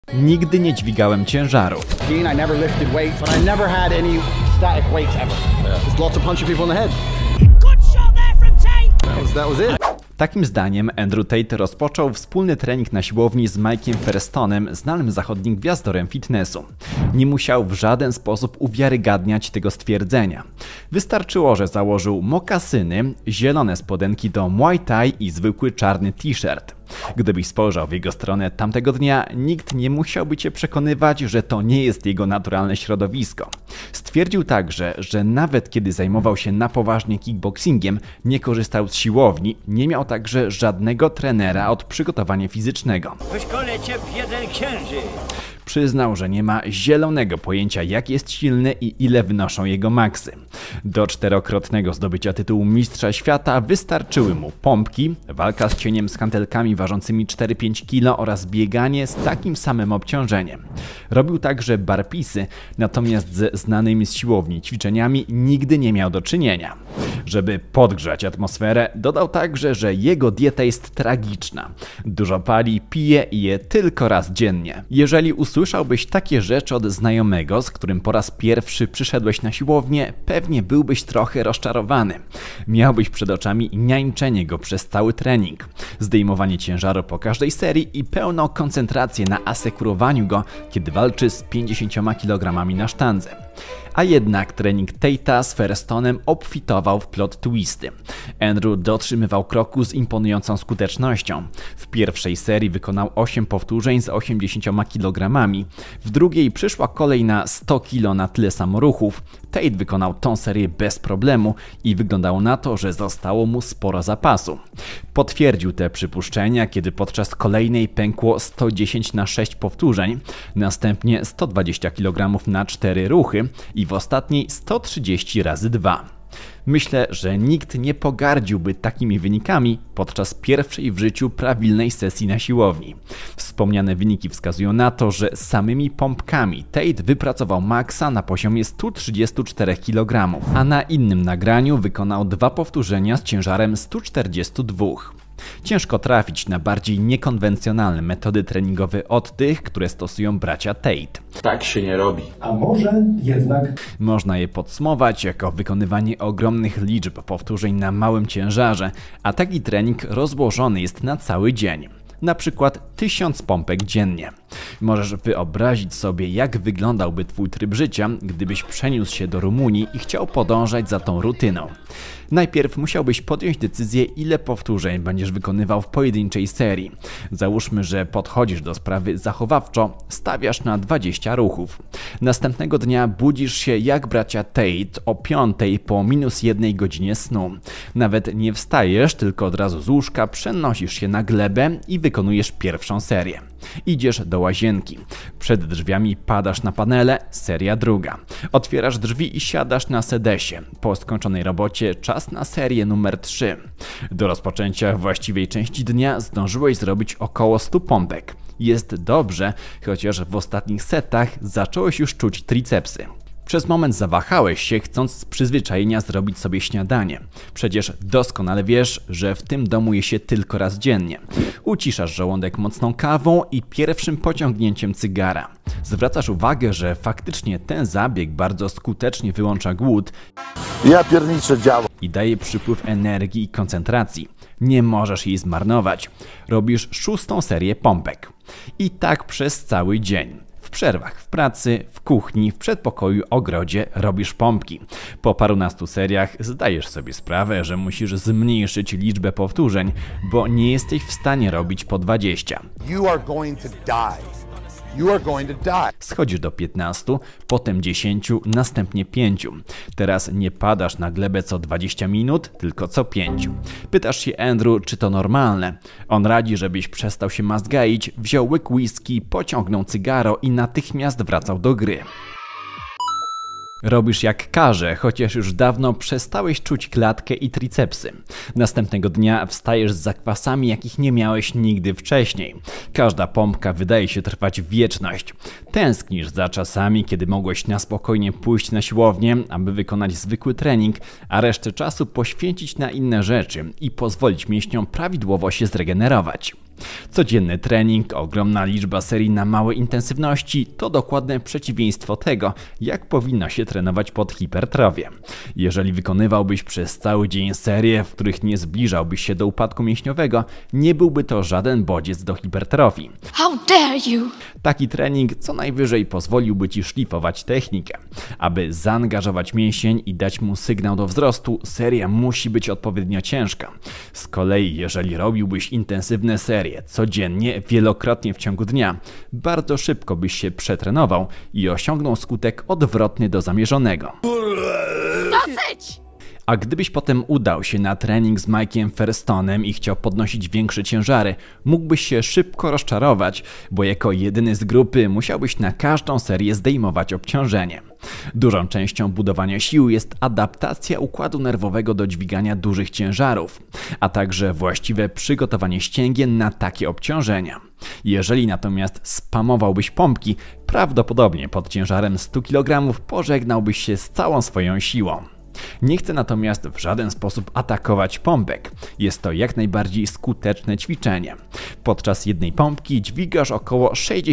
Nigdy nie dźwigałem ciężarów. I never lifted weights, but I never had any static weights ever. Just lots of punching people in the head. Good shot there from Tate. That was it. Takim zdaniem Andrew Tate rozpoczął wspólny trening na siłowni z Mike'iem Firestonem, znanym zachodnim gwiazdorem fitnessu. Nie musiał w żaden sposób uwiarygadniać tego stwierdzenia. Wystarczyło, że założył mokasyny, zielone spodenki do Muay Thai i zwykły czarny t-shirt. Gdybyś spojrzał w jego stronę tamtego dnia, nikt nie musiałby cię przekonywać, że to nie jest jego naturalne środowisko. Stwierdził także, że nawet kiedy zajmował się na poważnie kickboxingiem, nie korzystał z siłowni, nie miał także żadnego trenera od przygotowania fizycznego. Wyszkolę cię w jeden księżyc. Przyznał, że nie ma zielonego pojęcia, jak jest silny i ile wynoszą jego maksy. Do 4-krotnego zdobycia tytułu mistrza świata wystarczyły mu pompki, walka z cieniem z hantelkami ważącymi 4-5 kg oraz bieganie z takim samym obciążeniem. Robił także barpisy, natomiast ze znanymi z siłowni ćwiczeniami nigdy nie miał do czynienia. Żeby podgrzać atmosferę, dodał także, że jego dieta jest tragiczna. Dużo pali, pije i je tylko raz dziennie. Jeżeli usłyszałbyś takie rzeczy od znajomego, z którym po raz pierwszy przyszedłeś na siłownię, pewnie byłbyś trochę rozczarowany. Miałbyś przed oczami niańczenie go przez cały trening, zdejmowanie ciężaru po każdej serii i pełną koncentrację na asekurowaniu go, kiedy walczy z 50 kg na sztandze. A jednak trening Tate'a z Firestonem obfitował w plot twisty. Andrew dotrzymywał kroku z imponującą skutecznością. W pierwszej serii wykonał 8 powtórzeń z 80 kg. W drugiej przyszła kolej na 100 kg na tyle samo ruchów. Tate wykonał tą serię bez problemu i wyglądało na to, że zostało mu sporo zapasu. Potwierdził te przypuszczenia, kiedy podczas kolejnej pękło 110 na 6 powtórzeń, następnie 120 kg na 4 ruchy i w ostatniej 130 razy 2. Myślę, że nikt nie pogardziłby takimi wynikami podczas pierwszej w życiu prawilnej sesji na siłowni. Wspomniane wyniki wskazują na to, że samymi pompkami Tate wypracował maksa na poziomie 134 kg, a na innym nagraniu wykonał 2 powtórzenia z ciężarem 142. Ciężko trafić na bardziej niekonwencjonalne metody treningowe od tych, które stosują bracia Tate. Tak się nie robi. A może jednak... Można je podsumować jako wykonywanie ogromnych liczb powtórzeń na małym ciężarze, a taki trening rozłożony jest na cały dzień. Na przykład 1000 pompek dziennie. Możesz wyobrazić sobie, jak wyglądałby twój tryb życia, gdybyś przeniósł się do Rumunii i chciał podążać za tą rutyną. Najpierw musiałbyś podjąć decyzję, ile powtórzeń będziesz wykonywał w pojedynczej serii. Załóżmy, że podchodzisz do sprawy zachowawczo, stawiasz na 20 ruchów. Następnego dnia budzisz się jak bracia Tate o 5 po -1 godzinie snu. Nawet nie wstajesz, tylko od razu z łóżka przenosisz się na glebę i wykonujesz pierwszą serię. Idziesz do łazienki. Przed drzwiami padasz na panele, seria druga. Otwierasz drzwi i siadasz na sedesie. Po skończonej robocie czas na serię numer 3. Do rozpoczęcia właściwej części dnia zdążyłeś zrobić około 100 pompek. Jest dobrze, chociaż w ostatnich setach zacząłeś już czuć tricepsy. Przez moment zawahałeś się, chcąc z przyzwyczajenia zrobić sobie śniadanie. Przecież doskonale wiesz, że w tym domu je się tylko raz dziennie. Uciszasz żołądek mocną kawą i pierwszym pociągnięciem cygara. Zwracasz uwagę, że faktycznie ten zabieg bardzo skutecznie wyłącza głód i daje przypływ energii i koncentracji. Nie możesz jej zmarnować. Robisz 6. serię pompek. I tak przez cały dzień. W przerwach, w pracy, w kuchni, w przedpokoju, ogrodzie robisz pompki. Po parunastu seriach zdajesz sobie sprawę, że musisz zmniejszyć liczbę powtórzeń, bo nie jesteś w stanie robić po 20. Schodzisz do 15, potem 10, następnie 5. Teraz nie padasz na glebę co 20 minut, tylko co 5. Pytasz się Andrew, czy to normalne. On radzi, żebyś przestał się mazgaić, wziął łyk whisky, pociągnął cygaro i natychmiast wracał do gry. Robisz jak każe, chociaż już dawno przestałeś czuć klatkę i tricepsy. Następnego dnia wstajesz z zakwasami, jakich nie miałeś nigdy wcześniej. Każda pompka wydaje się trwać wieczność. Tęsknisz za czasami, kiedy mogłeś na spokojnie pójść na siłownię, aby wykonać zwykły trening, a resztę czasu poświęcić na inne rzeczy i pozwolić mięśniom prawidłowo się zregenerować. Codzienny trening, ogromna liczba serii na małej intensywności to dokładne przeciwieństwo tego, jak powinno się trenować pod hipertrofię. Jeżeli wykonywałbyś przez cały dzień serie, w których nie zbliżałbyś się do upadku mięśniowego, nie byłby to żaden bodziec do hipertrofii. How dare you! Taki trening co najwyżej pozwoliłby Ci szlifować technikę. Aby zaangażować mięsień i dać mu sygnał do wzrostu, seria musi być odpowiednio ciężka. Z kolei jeżeli robiłbyś intensywne serie codziennie, wielokrotnie w ciągu dnia, bardzo szybko byś się przetrenował i osiągnął skutek odwrotny do zamierzonego. Dosyć! A gdybyś potem udał się na trening z Mike'iem Ferstonem i chciał podnosić większe ciężary, mógłbyś się szybko rozczarować, bo jako jedyny z grupy musiałbyś na każdą serię zdejmować obciążenie. Dużą częścią budowania sił jest adaptacja układu nerwowego do dźwigania dużych ciężarów, a także właściwe przygotowanie ścięgien na takie obciążenia. Jeżeli natomiast spamowałbyś pompki, prawdopodobnie pod ciężarem 100 kg pożegnałbyś się z całą swoją siłą. Nie chcę natomiast w żaden sposób atakować pompek. Jest to jak najbardziej skuteczne ćwiczenie. Podczas jednej pompki dźwigasz około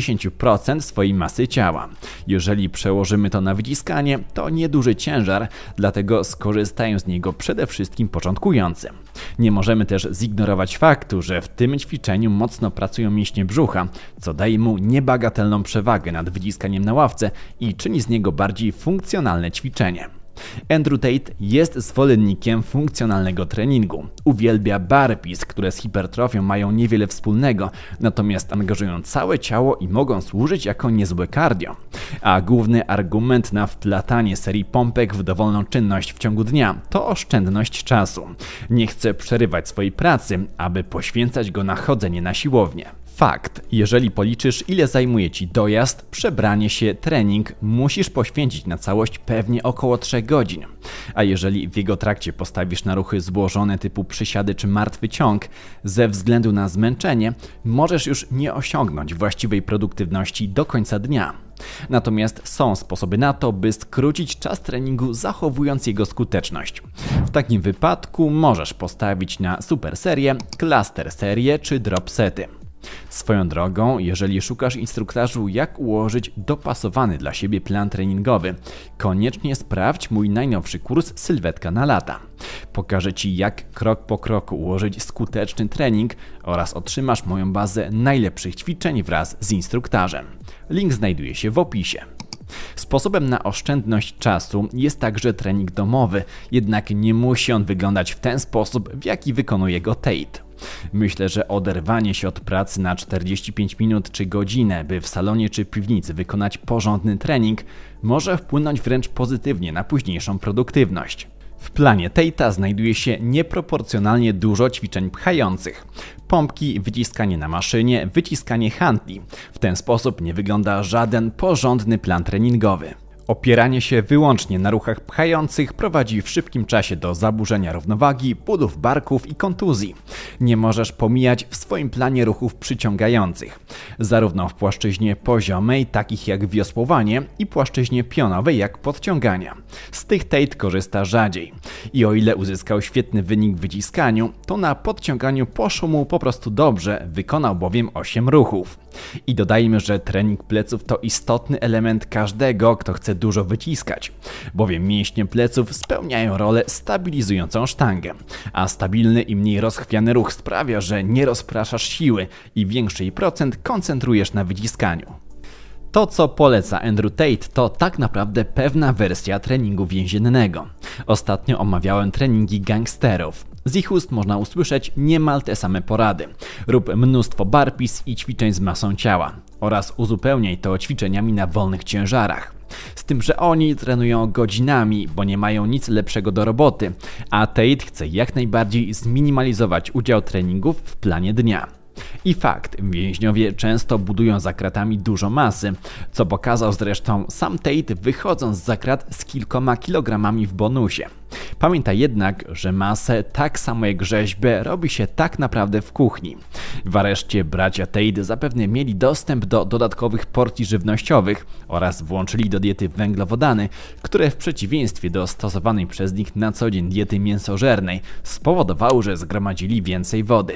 60% swojej masy ciała. Jeżeli przełożymy to na wyciskanie, to nieduży ciężar, dlatego skorzystają z niego przede wszystkim początkujący. Nie możemy też zignorować faktu, że w tym ćwiczeniu mocno pracują mięśnie brzucha, co daje mu niebagatelną przewagę nad wyciskaniem na ławce i czyni z niego bardziej funkcjonalne ćwiczenie. Andrew Tate jest zwolennikiem funkcjonalnego treningu. Uwielbia burpees, które z hipertrofią mają niewiele wspólnego, natomiast angażują całe ciało i mogą służyć jako niezłe cardio. A główny argument na wplatanie serii pompek w dowolną czynność w ciągu dnia to oszczędność czasu. Nie chce przerywać swojej pracy, aby poświęcać go na chodzenie na siłownię. Fakt, jeżeli policzysz, ile zajmuje Ci dojazd, przebranie się, trening, musisz poświęcić na całość pewnie około 3 godzin. A jeżeli w jego trakcie postawisz na ruchy złożone typu przysiady czy martwy ciąg, ze względu na zmęczenie, możesz już nie osiągnąć właściwej produktywności do końca dnia. Natomiast są sposoby na to, by skrócić czas treningu, zachowując jego skuteczność. W takim wypadku możesz postawić na super serię, cluster serię czy drop sety. Swoją drogą, jeżeli szukasz instruktażu, jak ułożyć dopasowany dla siebie plan treningowy, koniecznie sprawdź mój najnowszy kurs Sylwetka na lata. Pokażę Ci, jak krok po kroku ułożyć skuteczny trening oraz otrzymasz moją bazę najlepszych ćwiczeń wraz z instruktarzem. Link znajduje się w opisie. Sposobem na oszczędność czasu jest także trening domowy, jednak nie musi on wyglądać w ten sposób, w jaki wykonuje go Tate. Myślę, że oderwanie się od pracy na 45 minut czy godzinę, by w salonie czy piwnicy wykonać porządny trening, może wpłynąć wręcz pozytywnie na późniejszą produktywność. W planie Tate'a znajduje się nieproporcjonalnie dużo ćwiczeń pchających. Pompki, wyciskanie na maszynie, wyciskanie handli. W ten sposób nie wygląda żaden porządny plan treningowy. Opieranie się wyłącznie na ruchach pchających prowadzi w szybkim czasie do zaburzenia równowagi, bólów barków i kontuzji. Nie możesz pomijać w swoim planie ruchów przyciągających, zarówno w płaszczyźnie poziomej, takich jak wiosłowanie, i płaszczyźnie pionowej, jak podciągania. Z tych Tate korzysta rzadziej. I o ile uzyskał świetny wynik w wyciskaniu, to na podciąganiu poszło mu po prostu dobrze, wykonał bowiem 8 ruchów. I dodajmy, że trening pleców to istotny element każdego, kto chce dużo wyciskać, bowiem mięśnie pleców spełniają rolę stabilizującą sztangę, a stabilny i mniej rozchwiany ruch sprawia, że nie rozpraszasz siły i większy jej procent koncentrujesz na wyciskaniu. To, co poleca Andrew Tate, to tak naprawdę pewna wersja treningu więziennego. Ostatnio omawiałem treningi gangsterów. Z ich ust można usłyszeć niemal te same porady. Rób mnóstwo burpees i ćwiczeń z masą ciała oraz uzupełniaj to ćwiczeniami na wolnych ciężarach. Z tym, że oni trenują godzinami, bo nie mają nic lepszego do roboty, a Tate chce jak najbardziej zminimalizować udział treningów w planie dnia. I fakt, więźniowie często budują za kratami dużo masy, co pokazał zresztą sam Tate, wychodząc za krat z kilkoma kilogramami w bonusie. Pamiętaj jednak, że masę, tak samo jak rzeźbę, robi się tak naprawdę w kuchni. W areszcie bracia Tate zapewne mieli dostęp do dodatkowych porcji żywnościowych oraz włączyli do diety węglowodany, które w przeciwieństwie do stosowanej przez nich na co dzień diety mięsożernej spowodowały, że zgromadzili więcej wody.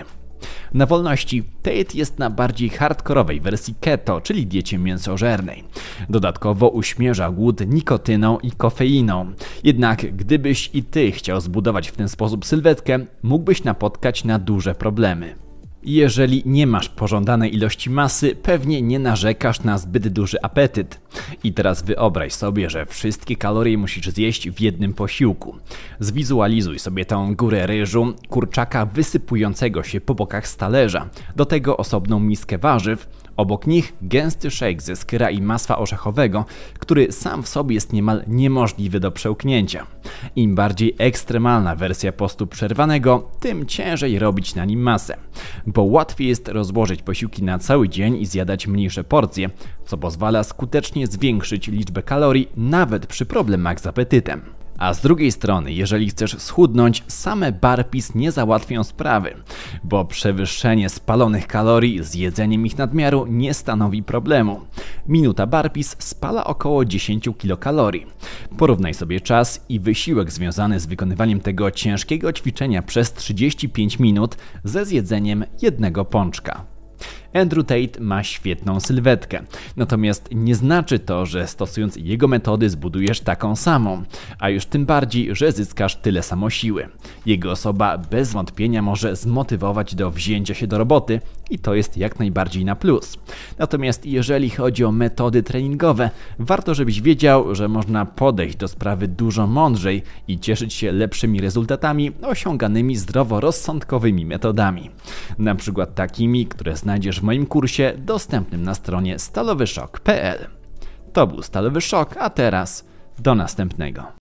Na wolności Tate jest na bardziej hardkorowej wersji keto, czyli diecie mięsożernej. Dodatkowo uśmierza głód nikotyną i kofeiną. Jednak gdybyś i ty chciał zbudować w ten sposób sylwetkę, mógłbyś napotkać na duże problemy. Jeżeli nie masz pożądanej ilości masy, pewnie nie narzekasz na zbyt duży apetyt. I teraz wyobraź sobie, że wszystkie kalorie musisz zjeść w jednym posiłku. Zwizualizuj sobie tą górę ryżu, kurczaka wysypującego się po bokach z talerza, do tego osobną miskę warzyw, obok nich gęsty shake ze skyra i masła orzechowego, który sam w sobie jest niemal niemożliwy do przełknięcia. Im bardziej ekstremalna wersja postu przerwanego, tym ciężej robić na nim masę, bo łatwiej jest rozłożyć posiłki na cały dzień i zjadać mniejsze porcje, co pozwala skutecznie zwiększyć liczbę kalorii nawet przy problemach z apetytem. A z drugiej strony, jeżeli chcesz schudnąć, same burpees nie załatwią sprawy, bo przewyższenie spalonych kalorii z jedzeniem ich nadmiaru nie stanowi problemu. Minuta burpees spala około 10 kilokalorii. Porównaj sobie czas i wysiłek związany z wykonywaniem tego ciężkiego ćwiczenia przez 35 minut ze zjedzeniem jednego pączka. Andrew Tate ma świetną sylwetkę, natomiast nie znaczy to, że stosując jego metody zbudujesz taką samą, a już tym bardziej, że zyskasz tyle samo siły. Jego osoba bez wątpienia może zmotywować do wzięcia się do roboty i to jest jak najbardziej na plus. Natomiast jeżeli chodzi o metody treningowe, warto żebyś wiedział, że można podejść do sprawy dużo mądrzej i cieszyć się lepszymi rezultatami osiąganymi zdroworozsądkowymi metodami. Na przykład takimi, które znajdziesz w moim kursie dostępnym na stronie stalowyszok.pl. To był Stalowy Szok, a teraz do następnego.